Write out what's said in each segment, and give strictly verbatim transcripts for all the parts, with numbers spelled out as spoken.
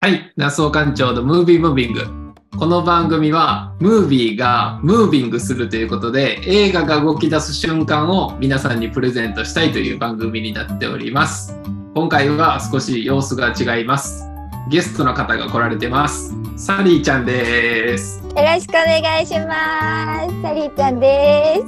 はい、ナスオ館長のムービームービング。この番組はムービーがムービングするということで、映画が動き出す瞬間を皆さんにプレゼントしたいという番組になっております。今回は少し様子が違います。ゲストの方が来られてます。サリーちゃんです。 よろしくお願いします。サリーちゃんです。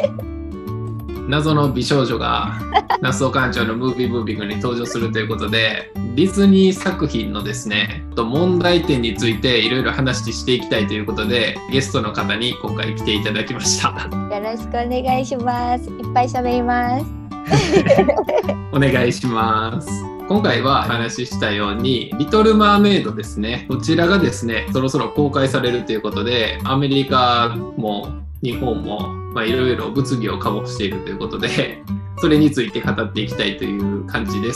謎の美少女がナスオ館長のムービームービングに登場するということで、ディズニー作品のですね、問題点についていろいろ話していきたいということで、ゲストの方に今回来ていただきました。 よろしくお願いします。いっぱい喋ります。 お願いします。今回は話したようにリトル・マーメイドですね、こちらがですねそろそろ公開されるということで、アメリカも日本もいろいろ物議を醸しているということで、それについて語っていきたいという感じです。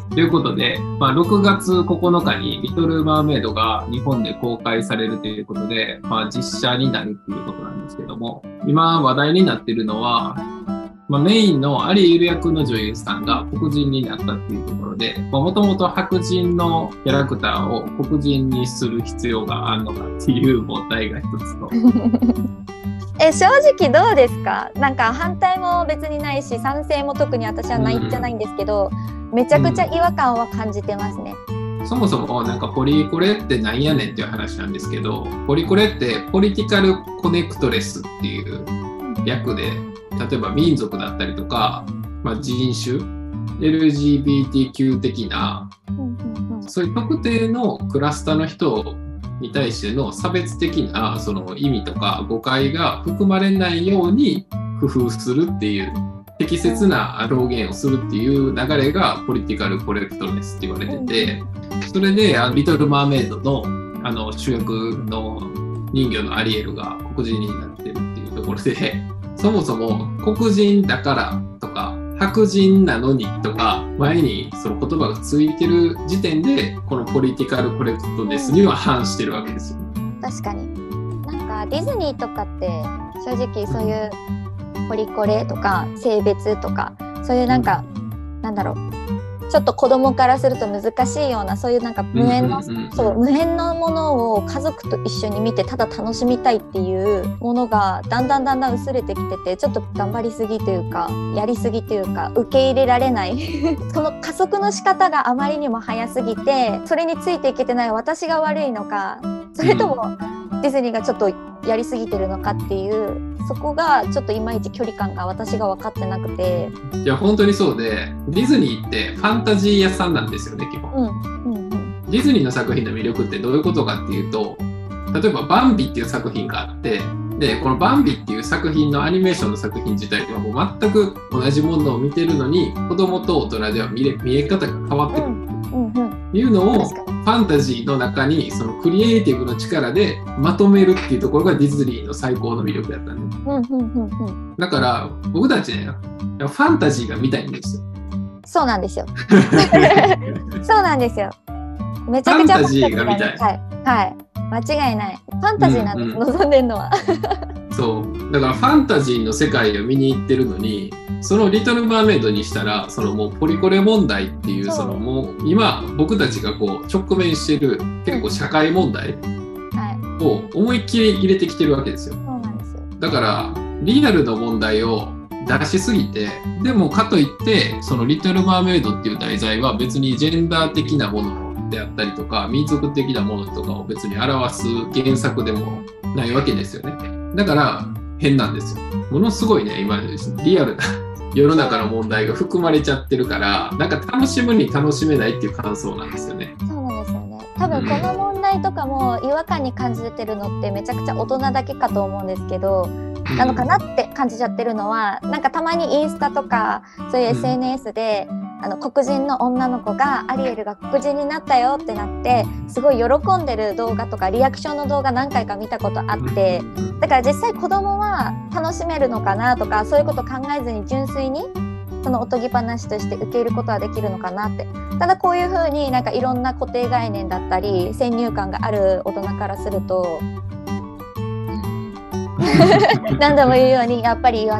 ということで、まあ、ろくがつここのかにリトル・マーメイドが日本で公開されるということで、まあ、実写になるということなんですけども、今話題になっているのは、まあ、メインのアリエル役の女優さんが黒人になったっていうところで、もともと白人のキャラクターを黒人にする必要があるのかっていう問題が一つと。 え、正直どうですか？なんか反対も別にないし、賛成も特に私はないんじゃないんですけど、うん、めちゃくちゃ違和感は感じてますね。 うん、そもそもなんかポリコレってなんやねんっていう話なんですけど、ポリコレってポリティカルコネクトレスっていう略で、例えば民族だったりとか、まあ、人種 エルジービーティーキュー 的な、そういう特定のクラスターの人に対しての差別的なその意味とか誤解が含まれないように工夫するっていう、適切な表現をするっていう流れがポリティカルコレクトレスって言われてて、それでリトル・マーメイドのあの主役の人魚のアリエルが黒人になってるっていうところで、そもそも黒人だからとか白人なのにとか前にその言葉がついてる時点で、このポリティカルコレクトレスには反してるわけですよ。 確かに。なんかディズニーとかって正直そういうポリコレとか性別とか、そういうなんか、うん、なんだろう、ちょっと子供からすると難しいような、そういうなんか無縁の、そう無縁のものを家族と一緒に見てただ楽しみたいっていうものがだんだんだんだん薄れてきてて、ちょっと頑張りすぎというかやりすぎというか受け入れられないその加速の仕方があまりにも早すぎて、それについていけてない私が悪いのか、それともディズニーがちょっとやりすぎてるのかっていう、そこがちょっといまいち距離感が私が分かってなくて。 いや本当にそうで、ディズニーってファンタジー屋さんなんですよね、基本。うんうんうん、ディズニーの作品の魅力ってどういうことかっていうと、例えばバンビっていう作品があって、でこのバンビっていう作品のアニメーションの作品自体はもう全く同じものを見てるのに、子供と大人では見れ、見え方が変わってくる、うんうんうん、いうのをファンタジーの中にそのクリエイティブの力でまとめるっていうところがディズニーの最高の魅力だったんで、うんうんうんうん、だから僕たちね、ファンタジーが見たいんですよ。 そうなんですよそうなんですよ。めちゃくちゃファンタジーが見たい。 はい、はい、間違いない。ファンタジーなんです、うんうん、望んでるのはそうだからファンタジーの世界を見に行ってるのに、そのリトル・マーメイドにしたら、そのもうポリコレ問題っていう、そのもう今僕たちがこう直面している結構社会問題を思いっきり入れてきてるわけですよ。 そうなんですよ。 だからリアルの問題を出しすぎて、でもかといってそのリトル・マーメイドっていう題材は別にジェンダー的なものであったりとか民族的なものとかを別に表す原作でもないわけですよね。だから変なんですよ。ものすごいね、今リアルな世の中の問題が含まれちゃってるから、なんか楽しむに楽しめないっていう感想なんですよね。 そうなんですよね。多分この問題とかも違和感に感じてるのってめちゃくちゃ大人だけかと思うんですけど、うん、なのかなって感じちゃってるのは、なんかたまにインスタとかそういう エスエヌエス で、うん、あの黒人の女の子がアリエルが黒人になったよってなってすごい喜んでる動画とかリアクションの動画何回か見たことあって、だから実際子供は楽しめるのかなとか、そういうこと考えずに純粋にそのおとぎ話として受け入れることはできるのかなって。ただこういう風になんかいろんな固定概念だったり先入観がある大人からすると何度も言うようにやっぱり違和感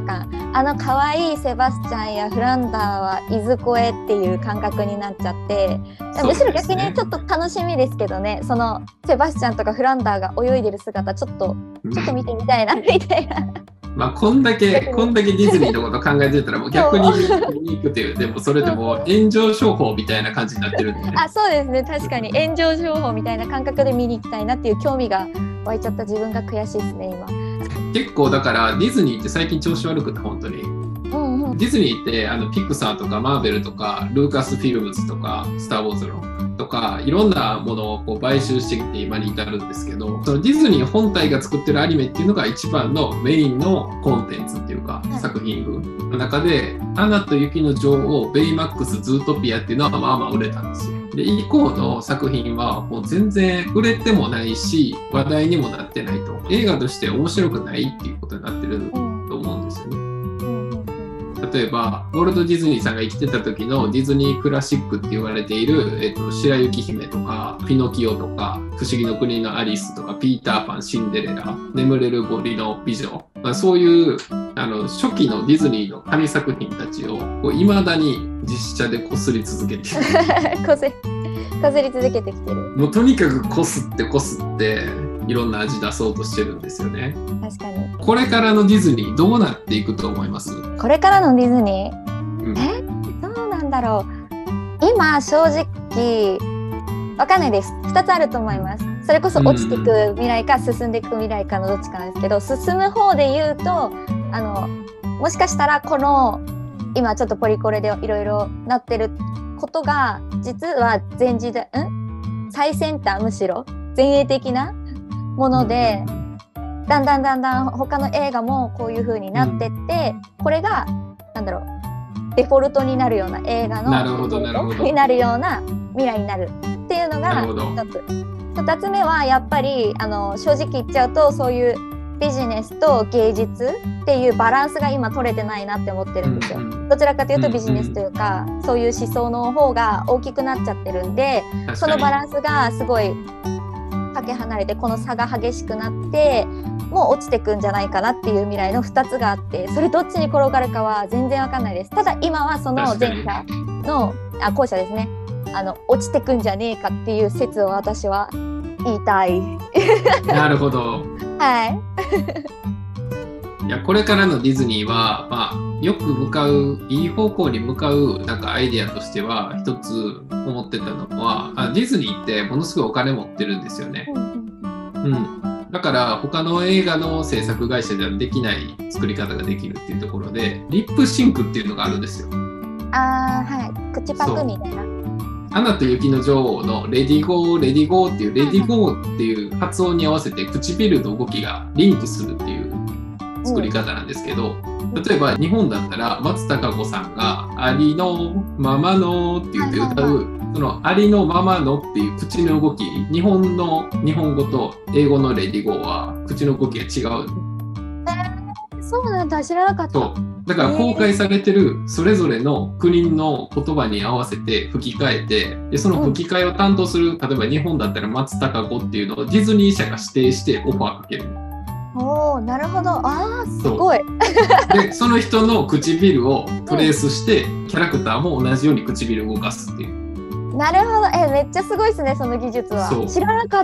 あの可愛いセバスチャンやフランダーはいずこへっていう感覚になっちゃって、むしろ逆にちょっと楽しみですけどね、そのセバスチャンとかフランダーが泳いでる姿ちょっとちょっと見てみたいなみたいな。 まあこんだけこんだけディズニーのこと考えてたらもう逆に見に行くっていう、でもそれでも炎上商法みたいな感じになってるんで、ね、 あ、そうですね、確かに炎上商法みたいな感覚で見に行きたいなっていう興味が湧いちゃった自分が悔しいですね今。 結構だからディズニーって最近調子悪くて本当に、うんうん、ディズニーってあのピクサーとかマーベルとかルーカスフィルムズとかスター・ウォーズのとかいろんなものをこう買収してきて今に至るんですけど、そのディズニー本体が作ってるアニメっていうのが一番のメインのコンテンツっていうか、はい、作品群の中でアナと雪の女王、ベイマックス、ズートピアっていうのはまあまあ売れたんですよ。で以降の作品はもう全然売れてもないし話題にもなってないと、映画として面白くないっていうことになってると思うんですよね。例えばウォルト・ディズニーさんが生きてた時のディズニークラシックって言われている、えっと、白雪姫とかピノキオとか不思議の国のアリスとかピーターパン、シンデレラ、眠れる森の美女、まあ、そういうあの初期のディズニーの神作品たちをいまだに実写でこすり続けているこすりこすり続けてきてる。 もうとにかくこすってこすっていろんな味出そうとしてるんですよね。 確かに。これからのディズニーどうなっていくと思います？ これからのディズニー、うん、えどうなんだろう。今正直わかんないです。ふたつあると思います。それこそ落ちていく未来か進んでいく未来かのどっちかなんですけど、進む方で言うとあのもしかしたらこの今ちょっとポリコレでいろいろなってることが実は前時代ん最先端、むしろ前衛的なもので、だんだんだんだん他の映画もこういう風になってって、これがなんだろうデフォルトになるような映画のなるほどなるほどになるような未来になるっていうのが一つ。二つ目はやっぱりあの正直言っちゃうとそういうビジネスと芸術っていうバランスが今取れてないなって思ってるんですよ。どちらかというとビジネスというか、うんうん、そういう思想の方が大きくなっちゃってるんで、そのバランスがすごいかけ離れてこの差が激しくなってもう落ちてくんじゃないかなっていう未来のふたつがあって、それどっちに転がるかは全然わかんないです。ただ今はその前者のあ後者ですね、あの落ちてくんじゃねえかっていう説を私は言いたい。 なるほど。 はいいやこれからのディズニーは、まあ、よく向かういい方向に向かうなんかアイデアとしては一つ思ってたのは、あディズニーってものすごいお金持ってるんですよね、うん、だから他の映画の制作会社ではできない作り方ができるっていうところでリップシンクっていうのがあるんですよ。 あーはい口パクみたいな。 アナと雪の女王のレディゴーレディゴーっていうレディゴーっていう発音に合わせて唇の動きがリンクするっていう作り方なんですけど、例えば日本だったら松たか子さんがありのままのって言って歌うそのありのままのっていう口の動き、日本の日本語と英語のレディゴーは口の動きが違う。 えー、そうなんだ、知らなかった。 そうだから公開されてるそれぞれの国の言葉に合わせて吹き替えて、でその吹き替えを担当する、例えば日本だったら松たか子っていうのをディズニー社が指定してオファーかける。 おー、なるほど。あー、すごい。 でその人の唇をトレースして、うん、キャラクターも同じように唇を動かすっていう。 なるほど。えめっちゃすごいですね、その技術は。知らなかった。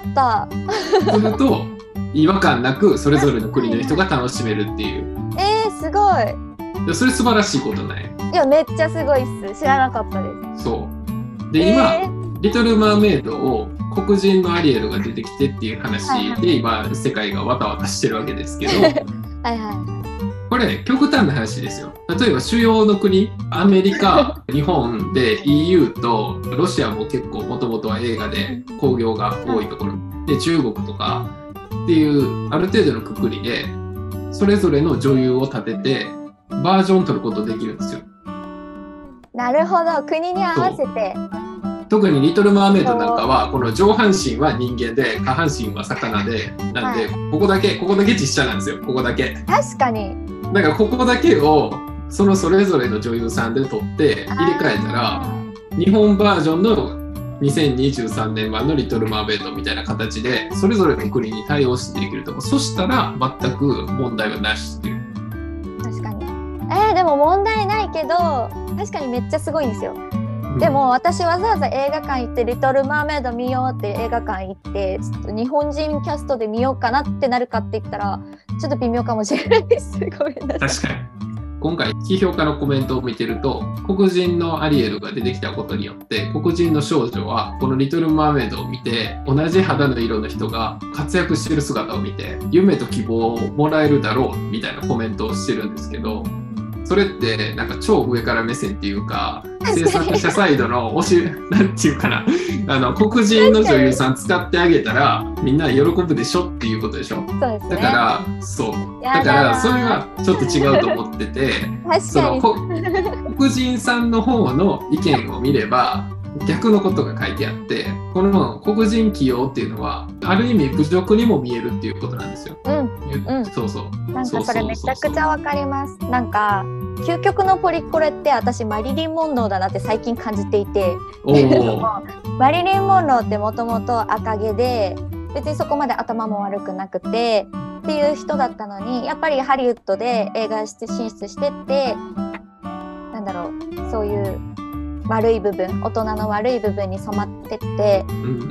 すると違和感なくそれぞれの国の人が楽しめるっていう。 えー、すごい。 それ素晴らしいことない？ いやめっちゃすごいっす。知らなかったです。 そうで、今、えー、リトル・マーメイドを黒人のアリエルが出てきてっていう話で今世界がわたわたしてるわけですけどはいはいこれ極端な話ですよ。例えば主要の国アメリカ日本で イーユー とロシアも結構もともとは映画で興行が多いところで中国とかっていうある程度のくくりでそれぞれの女優を立ててバージョン取ることできるんですよ。 なるほど、国に合わせて。 特にリトル・マーメイドなんかはこの上半身は人間で下半身は魚でなんで、はい、ここだけここだけ実写なんですよ。ここだけ確かにだからここだけをそのそれぞれの女優さんで撮って入れ替えたら日本バージョンのにせんにじゅうさんねん版のリトル・マーメイドみたいな形でそれぞれの国に対応してできると思う。そしたら全く問題はなしっていう。 確かにえー、でも問題ないけど確かにめっちゃすごいんですよ。でも私わざわざ映画館行って「リトル・マーメイド」見ようって映画館行ってちょっと日本人キャストで見ようかなってなるかって言ったらちょっと微妙かもしれないです。ごめんなさい。 確かに今回批評家のコメントを見てると黒人のアリエルが出てきたことによって黒人の少女はこの「リトル・マーメイド」を見て同じ肌の色の人が活躍してる姿を見て夢と希望をもらえるだろうみたいなコメントをしてるんですけど、それってなんか超上から目線っていうか制作者サイドの推しなんていうかなあの黒人の女優さん使ってあげたらみんな喜ぶでしょっていうことでしょ。 そうですね、 だからそうだからそれはちょっと違うと思っててその黒人さんの方の意見を見れば逆のことが書いてあってこの黒人起用っていうのはある意味侮辱にも見えるっていうことなんですよ。 うんうん、 そうそうなんかそれめちゃくちゃわかります。なんか究極のポリコレって私マリリン・モンローだなって最近感じていてマリリン・モンローってもともと赤毛で別にそこまで頭も悪くなくてっていう人だったのにやっぱりハリウッドで映画進出してってなんだろうそういう悪い部分大人の悪い部分に染まってって、うん、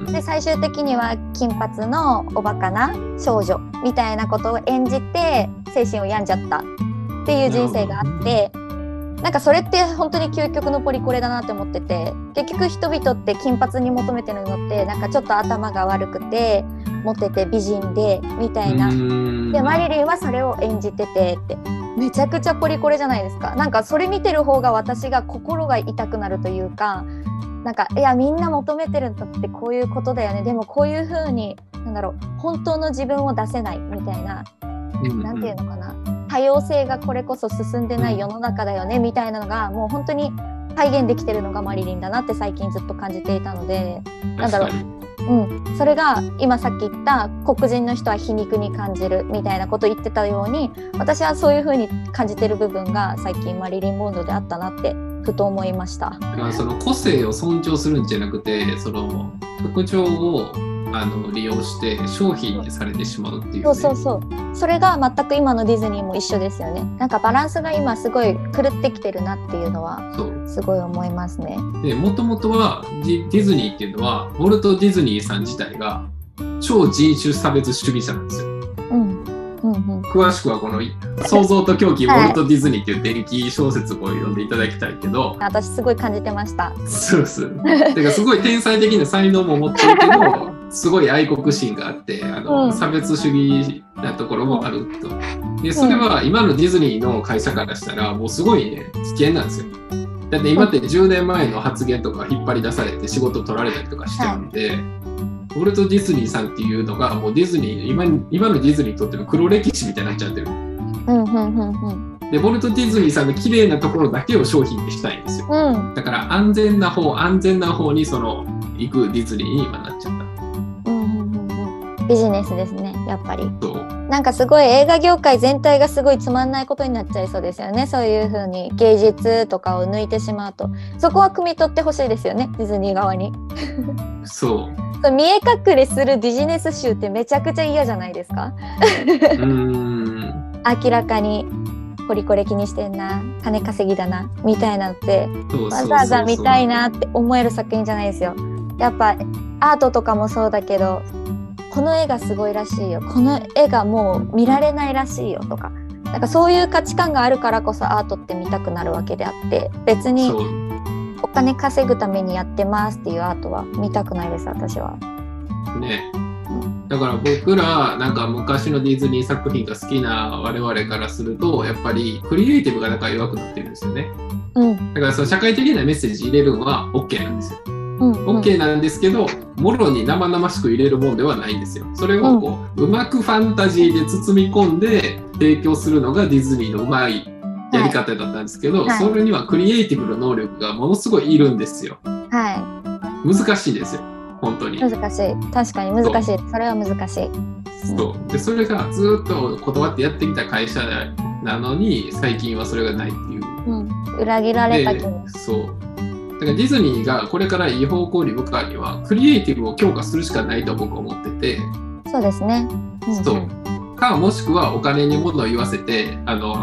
で最終的には金髪のおバカな少女みたいなことを演じて精神を病んじゃったっていう人生があってなんかそれって本当に究極のポリコレだなって思ってて結局人々って金髪に求めてるのってなんかちょっと頭が悪くてモテて美人でみたいなでマリリンはそれを演じててってめちゃくちゃポリコレじゃないですか。なんかそれ見てる方が私が心が痛くなるというかなんかいやみんな求めてるのってこういうことだよねでもこういう風になんだろう本当の自分を出せないみたいな、うんうん、なんていうのかな多様性がこれこそ進んでない世の中だよねみたいなのがもう本当に体現できてるのがマリリンだなって最近ずっと感じていたのでなんだろううん、それが今さっき言った黒人の人は皮肉に感じるみたいなことを言ってたように私はそういう風に感じてる部分が最近マリリン・モンローであったなってふと思いました。 まあその個性を尊重するんじゃなくてその特徴をあの利用して商品にされてしまうっていう、ね、 そうそうそうそれが全く今のディズニーも一緒ですよね。なんかバランスが今すごい狂ってきてるなっていうのはすごい思いますね。 でもともとはディズニーっていうのはウォルト・ディズニーさん自体が超人種差別主義者なんですよ、うんうんうん、詳しくはこの創造と狂気ウォルト・ディズニーっていう伝記小説を読んでいただきたいけど私すごい感じてました。 そうですだからすごい天才的な才能も持ってるけどすごい愛国心があってあの、うん、差別主義なところもあると。でそれは今のディズニーの会社からしたらもうすごい、ね、危険なんですよ。だって今ってじゅうねんまえの発言とか引っ張り出されて仕事取られたりとかしてるんで、はい、ウォルト・ディズニーさんっていうのがもうディズニー 今, 今のディズニーにとっての黒歴史みたいになっちゃってる、うんうんうんうん、でウォルト・ディズニーさんの綺麗なところだけを商品にしたいんですよ、うん、だから安全な方安全な方にその行くディズニーに今なっちゃった、うんうんうん、ビジネスですねやっぱり。そうなんかすごい映画業界全体がすごいつまんないことになっちゃいそうですよね。そういう風に芸術とかを抜いてしまうとそこは汲み取ってほしいですよねディズニー側にそう見え隠れするビジネス集ってめちゃくちゃ嫌じゃないですかうーん明らかにポリコレ気にしてんな金稼ぎだなみたいなのってわざわざ見たいなって思える作品じゃないですよ。やっぱアートとかもそうだけどこの絵がすごいらしいよこの絵がもう見られないらしいよとかなんかそういう価値観があるからこそアートって見たくなるわけであって別にお金稼ぐためにやってますっていうアートは見たくないです私は。 ね、だから僕らなんか昔のディズニー作品が好きな我々からするとやっぱりクリエイティブがなんか弱くなってるんですよね、うん、だからその社会的なメッセージ入れるのは OK なんですよ、うんうん、OK なんですけどもろに生々しく入れるもんではないんですよ。それをこう、うん、うまくファンタジーで包み込んで提供するのがディズニーのうまいやり方だったんですけど、はい、それにはクリエイティブの能力がものすごいいるんですよ、はい、難しいですよ本当に。 難しい確かに難しい そ, それは難しい。 そうでそれがずっと断ってやってきた会社なのに最近はそれがないっていう、うん、 裏切られたけどそうだからディズニーがこれからいい方向に向かうにはクリエイティブを強化するしかないと僕は思ってて。 そうですね、 うん、そうかもしくはお金に物を言わせてあの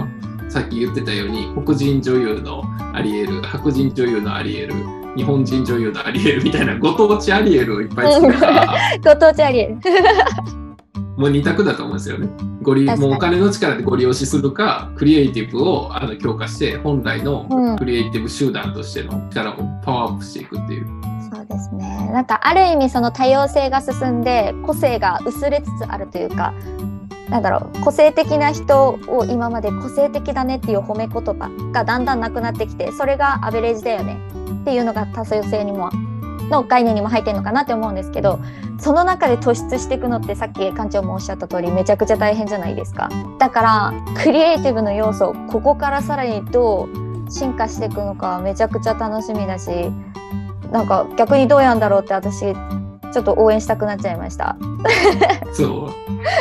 さっき言ってたように黒人女優のアリエル、白人女優のアリエル、日本人女優のアリエルみたいなご当地アリエルをいっぱい作るからご当地アリエルもう二択だと思うんですよね。ご利もうお金の力でご利用しするか、クリエイティブをあの強化して本来のクリエイティブ集団としての力をパワーアップしていくっていう。 そうですね。なんかある意味その多様性が進んで個性が薄れつつあるというか、なんだろう、個性的な人を今まで個性的だねっていう褒め言葉がだんだんなくなってきて、それがアベレージだよねっていうのが多様性にもの概念にも入ってるのかなって思うんですけど、その中で突出していくのってさっき館長もおっしゃった通りめちゃくちゃ大変じゃないですか。だからクリエイティブの要素、ここからさらにどう進化していくのかめちゃくちゃ楽しみだし、なんか逆にどうやんだろうって私ちょっと応援したくなっちゃいました。 そう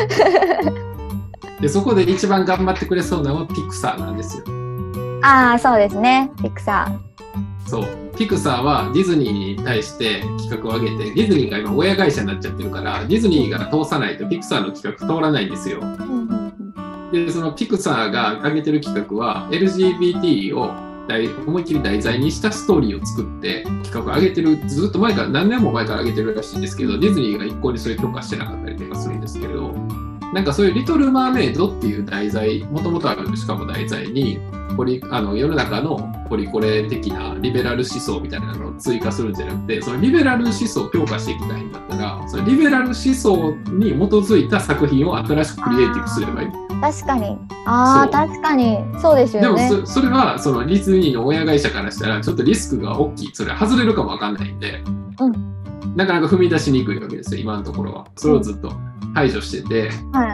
でそこで一番頑張ってくれそうなのはピクサーなんですよ。 ああ、そうですね、ピクサー。 そう、ピクサーはディズニーに対して企画を上げて、ディズニーが今親会社になっちゃってるから、ディズニーが通さないとピクサーの企画通らないんですよ。でそのピクサーが上げてる企画は エルジービーティー を思いっきり題材にしたストーリーを作って企画を上げてる、ずっと前から何年も前から上げてるらしいんですけど、ディズニーが一向にそれ許可してなかったりとかするんですけど、なんかそういうリトル・マーメイドっていう題材、もともとあるしかも題材にポリあの世の中のポリコレ的なリベラル思想みたいなのを追加するんじゃなくて、そのリベラル思想を強化していきたいんだったら、そのリベラル思想に基づいた作品を新しくクリエイティブすればいい。 確かに。ああ、確かにそうですよね。 でも そ, それはそのディズニーの親会社からしたらちょっとリスクが大きい、それ外れるかもわかんないんで、うん、なかなか踏み出しにくいわけですよ今のところは。それをずっと排除してて、うん、はい、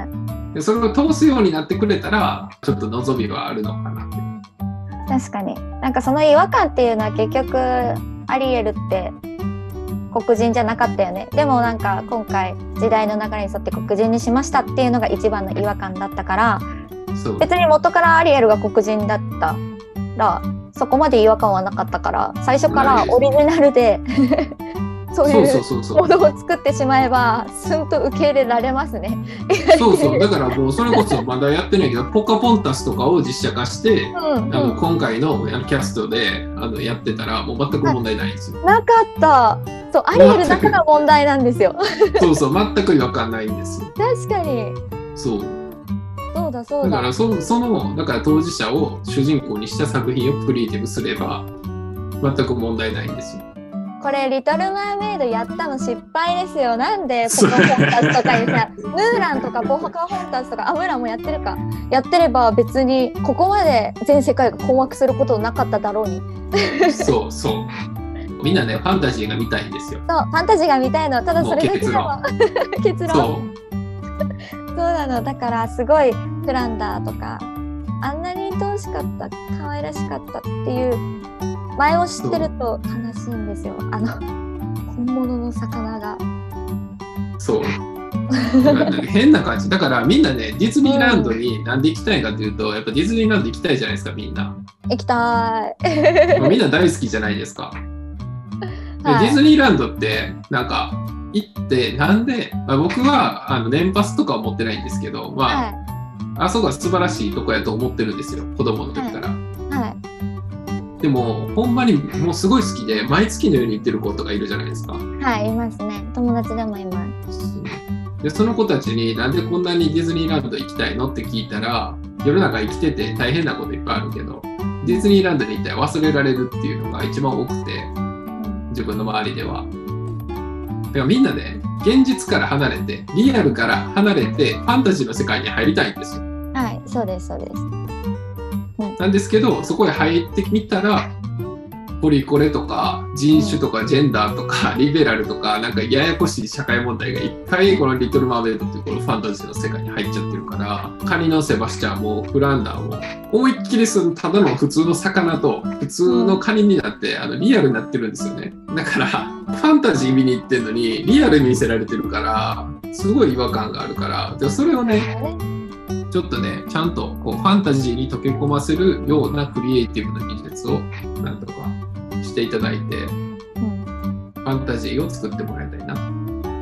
でそれを通すようになってくれたらちょっと望みはあるのかなって。 確かに。なんかその違和感っていうのは結局アリエルって黒人じゃなかったよね。でもなんか今回時代の流れに沿って黒人にしましたっていうのが一番の違和感だったから、別に元からアリエルが黒人だったらそこまで違和感はなかったから、最初からオリジナルでそういうものを作ってしまえばスンと受け入れられますね。 そうそう、だからもうそれこそまだやってないけどポカポンタスとかを実写化して、うんうん、あの今回のキャストであのやってたらもう全く問題ないんですよ。 なかった。そう、アリエルだから問題なんですよ。 そうそう、全く違和感ないんですよ。 確かに。 そう。 そうだそうだ。 だから そ, そのだから当事者を主人公にした作品をクリエイティブすれば全く問題ないんですよ。 これリトル・マーメイドやったの失敗ですよ。なんでポカホンタスとかにさムーランとかポカホンタスとかアムランもやってるかやってれば別にここまで全世界が困惑することなかっただろうに。 そうそう、みんなねファンタジーが見たいんですよ。 そう、ファンタジーが見たいの。ただそれだけでも結論そうそうなの。だからすごいフランダーとかあんなに愛おしかった、可愛らしかったっていう前を知ってると悲しいんですよ。あの本物の魚が。 そう。変な感じ。だからみんなねディズニーランドになんで行きたいかというと、やっぱディズニーランド行きたいじゃないですかみんな。 行きたい。 みんな大好きじゃないですか。ではい、ディズニーランドってなんか行ってなんで、まあ、僕はあの年パスとかは持ってないんですけど、まあ、はい、あそこは素晴らしいとこやと思ってるんですよ子供の時から。はいはい、でもほんまにもうすごい好きで毎月のように行ってる子とかいるじゃないですか。 はい、いますね。友達でもいます。 でその子たちになんでこんなにディズニーランド行きたいのって聞いたら、世の中生きてて大変なこといっぱいあるけどディズニーランドに行ったら忘れられるっていうのが一番多くて、自分の周りでは。だからみんなね現実から離れてリアルから離れてファンタジーの世界に入りたいんですよ。 はい、そうですそうです。 うん、なんですけどそこへ入ってみたらポリコレとか人種とかジェンダーとかリベラルとかなんかややこしい社会問題がいっぱいこのリトル・マーメイドっていうこのファンタジーの世界に入っちゃってるから、カニのセバスチャンもフランダーも思いっきりそのただの普通の魚と普通のカニになってあのリアルになってるんですよね。だからファンタジー見に行ってんのにリアルに見せられてるからすごい違和感があるから、でそれをねちょっとねちゃんとこうファンタジーに溶け込ませるようなクリエイティブな技術をなんとかしていただいて、うん、ファンタジーを作ってもらいたいな。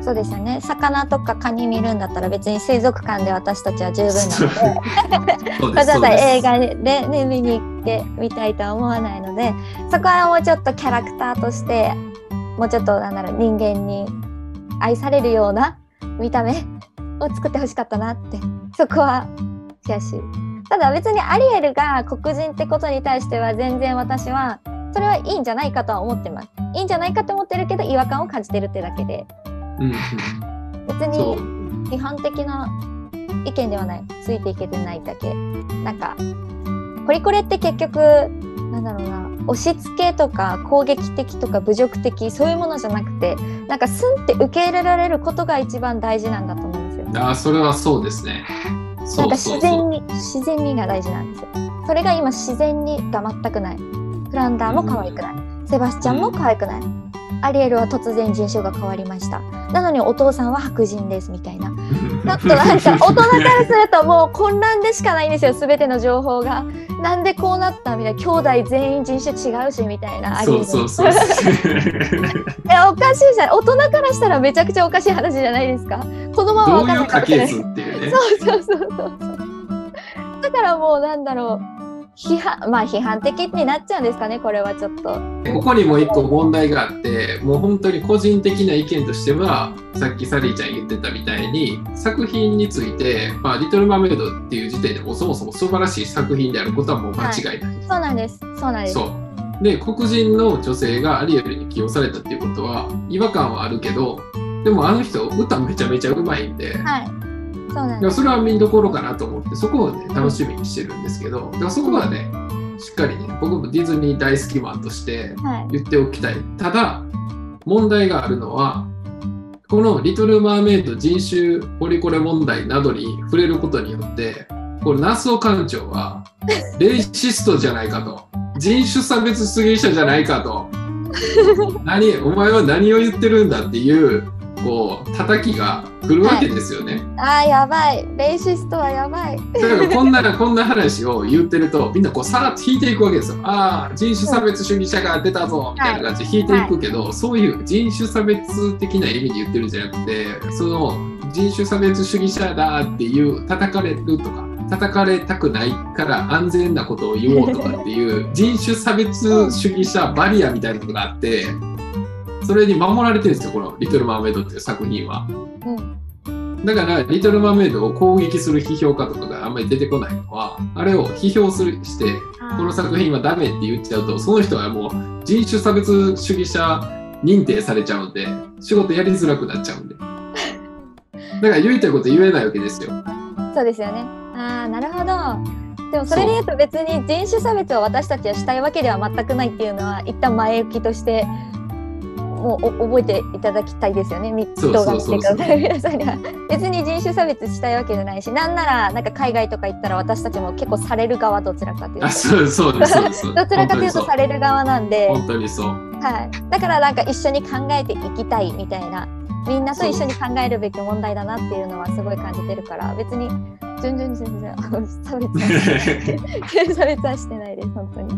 そうですよね。魚とかカニ見るんだったら別に水族館で私たちは十分なのでわざわざ映画で、ね、見に行ってみたいとは思わないので、そこはもうちょっとキャラクターとしてもうちょっとなんだろう、人間に愛されるような見た目を作ってほしかったなって、そこは悔しい。ただ別にアリエルが黒人ってことに対しては全然私はそれはいいんじゃないかとは思ってます。いいんじゃないかと思ってるけど違和感を感じてるってだけで、うん、別に批判的な意見ではない、ついていけてないだけ。なんかポリコレって結局なんだろうな、押し付けとか攻撃的とか侮辱的そういうものじゃなくて、なんかスンって受け入れられることが一番大事なんだと思うんですよ。 あ、それはそうですね。 なんか自然に自然味が大事なんですよ。それが今自然にが全くない。フランダーも可愛くない、うん、セバスチャンも可愛くない、うん、アリエルは突然人種が変わりました。なのにお父さんは白人ですみたいな。ちょっとなんか大人からするともう混乱でしかないんですよ、すべての情報が。なんでこうなったみたいな、兄弟全員人種違うしみたいな。 そうそうそう。いやおかしいじゃん。大人からしたらめちゃくちゃおかしい話じゃないですか。子供は分からないから。どういう家系図っていうね。そうそうそうそう。だからもうなんだろう。批判、まあ批判的になっちゃうんですかね、これはちょっと。 ここにも一個問題があって、もう本当に個人的な意見としては、さっきサリーちゃん言ってたみたいに、作品について、まあ、リトル・マーメイドっていう時点でもそもそも素晴らしい作品であることはもう間違いない。はい、 そうなんです。そうなんです。 そうで、黒人の女性がアリエルに起用されたっていうことは違和感はあるけど、でもあの人歌めちゃめちゃうまいんで。はい、そうなんです。それは見どころかなと思って、そこをね楽しみにしてるんですけど、だからそこはねしっかりね、僕もディズニー大好きマンとして言っておきたい。はい、ただ問題があるのは、このリトル・マーメイド人種ポリコレ問題などに触れることによって、これナスオ館長はレイシストじゃないかと、人種差別主義者じゃないかと、何お前は何を言ってるんだっていうこう叩きが来るわけですよね。 はい、あーやばい、レイシストはやばい。 だからこんなこんな話を言ってるとみんなこうさらっと引いていくわけですよ。ああ人種差別主義者が出たぞみたいな感じで引いていくけど、はいはい、そういう人種差別的な意味で言ってるんじゃなくて、その人種差別主義者だっていう叩かれるとか叩かれたくないから安全なことを言おうとかっていう人種差別主義者バリアみたいなのがあって、それに守られてるんですよ、この「リトル・マーメイド」っていう作品は。うん、だから「リトル・マーメイド」を攻撃する批評家とかがあんまり出てこないのは、あれを批評するしてこの作品はダメって言っちゃうと、その人はもう人種差別主義者認定されちゃうんで仕事やりづらくなっちゃうんで、だから言いたいこと言えないわけですよ。 そうですよね。ああ、なるほど。でもそれで言うと別に人種差別を私たちはしたいわけでは全くないっていうのは一旦前置きとしてもう覚えていただきたいですよね。人が見てください皆さんには。別に人種差別したいわけじゃないし、なんならなんか海外とか行ったら私たちも結構される側、どちらかというと。 あ、そうそうですそうです。 どちらかというとされる側なんで。 本当にそう。 はい。だからなんか一緒に考えていきたいみたいな。みんなと一緒に考えるべき問題だなっていうのはすごい感じてるから、別に順々に全然差別はして差別はしてないです本当に。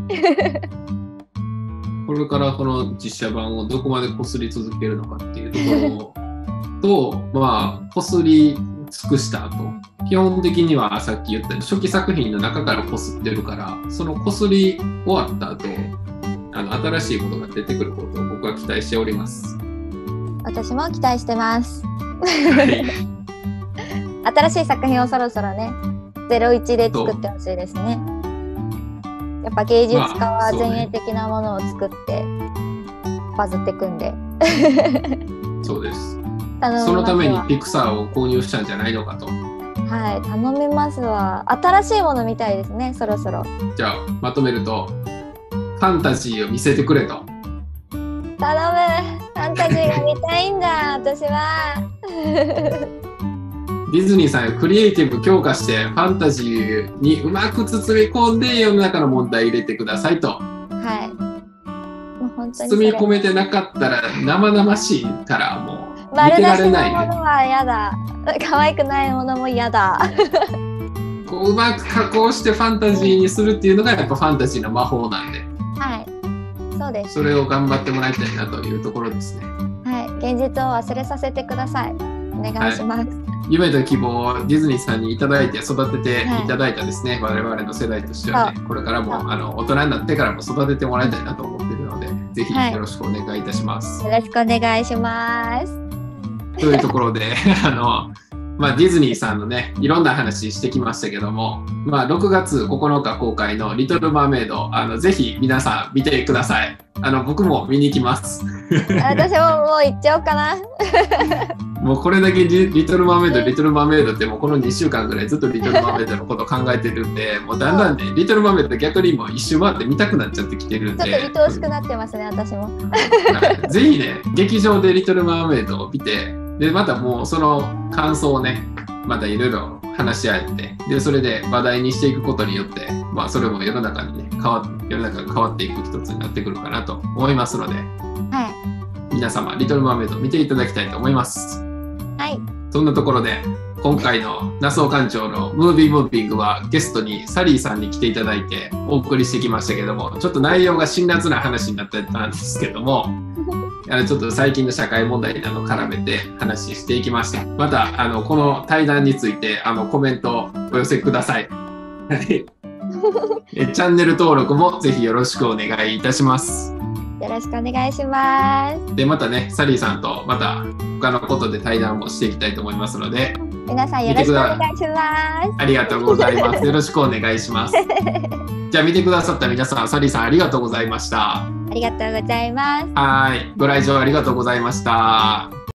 これからこの実写版をどこまでこすり続けるのかっていうところとまあこすり尽くした後、基本的にはさっき言ったように初期作品の中からこすってるから、そのこすり終わった後、あの新しいことが出てくることを僕は期待しております。 私も期待してます。 はい、 新しい作品をそろそろねゼロイチで作ってほしいですね。やっぱ芸術家は前衛的なものを作ってバズってくんで、 そうです。そのためにピクサーを購入したんじゃないのかと。 はい、頼めますわ。新しいものみたいですね、そろそろ。 じゃあまとめると、ファンタジーを見せてくれと。 頼む、ファンタジーが見たいんだ私は。 ディズニーさんクリエイティブ強化してファンタジーにうまく包み込んで世の中の問題入れてくださいと。 はい。もう本当に包み込めてなかったら生々しいからもう見丸出しのてられない、 ものは嫌だ。可愛くないものも嫌だ。 こううまく加工してファンタジーにするっていうのがやっぱファンタジーの魔法なんで。 はい。そうです。 それを頑張ってもらいたいなというところですね。 はい。 現実を忘れさせてください。お願いします。はい、 夢と希望をディズニーさんにいただいて育てていただいたですね、はい、我々の世代としてはね、これからもあの大人になってからも育ててもらいたいなと思っているので、ぜひよろしくお願いいたします。 はい、よろしくお願いします。 というところであの、まあ、ディズニーさんのねいろんな話してきましたけども、まあ、ろくがつここのか公開の「リトル・マーメイド」あのぜひ皆さん見てください。あの僕も見に行きます私ももう行っちゃおうかなもうこれだけリリトル・マーメイドリトル・マーメイドってもうこのにしゅうかんぐらいずっとリトル・マーメイドのことを考えてるんで、もうだんだんねリトル・マーメイド逆にもう一周回って見たくなっちゃってきてるんで、 ちょっと愛おしくなってますね私も、 はい、ぜひね劇場でリトル・マーメイドを見て、でまたもうその感想をねまたいろいろ話し合って、でそれで話題にしていくことによって、まあ、それも世の中にね変わ世の中が変わっていく一つになってくるかなと思いますので、 はい、 皆様リトル・マーメイド見ていただきたいと思います。 はい、 そんなところで今回の那須館長のムービームービングはゲストにサリーさんに来ていただいてお送りしてきましたけども、ちょっと内容が辛辣な話になってたんですけどもあのちょっと最近の社会問題などを絡めて話していきました。またあのこの対談についてあのコメントをお寄せくださいえチャンネル登録もぜひよろしくお願いいたします。 よろしくお願いします。 でまたねサリーさんとまた他のことで対談もしていきたいと思いますので、 皆さんよろしくお願いします。 ありがとうございます。よろしくお願いしますじゃあ見てくださった皆さん、サリーさんありがとうございました。 ありがとうございます。 はい、ご来場ありがとうございました。